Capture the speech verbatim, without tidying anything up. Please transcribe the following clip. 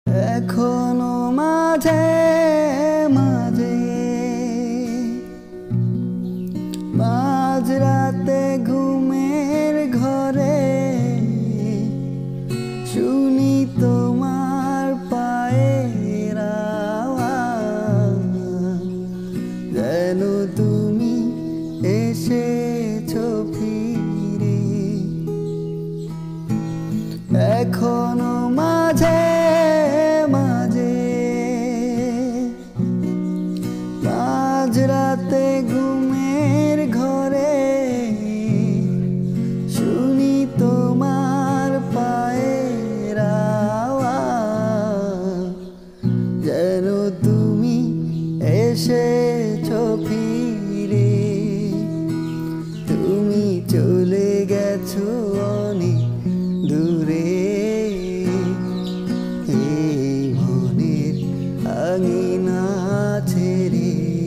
এখনো মাঝে মাঝে মাঝরাতে ঘুমের ঘরে শুনি তোমার পায়ের আওয়াজ, যেন তুমি এসেছো ফিরে। এখনো মাঝে মাঝে মাঝরাতে ঘুমের ঘরে শুনি তোমার পায়ের আওয়াজ, যেন তুমি এসেছো ফিরে। তুমি চলে গেছো অনেক দূরে, এই মনের আঙিনা ছেড়ে।